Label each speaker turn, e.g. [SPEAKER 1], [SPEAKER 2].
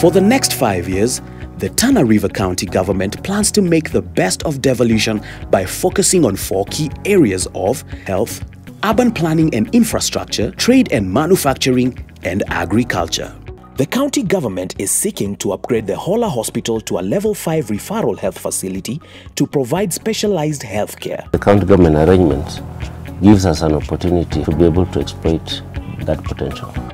[SPEAKER 1] For the next 5 years, the Tana River County government plans to make the best of devolution by focusing on 4 key areas of health, urban planning and infrastructure, trade and manufacturing, and agriculture. The county government is seeking to upgrade the Hola Hospital to a level 5 referral health facility to provide specialized health care.
[SPEAKER 2] The county government arrangement gives us an opportunity to be able to exploit that potential.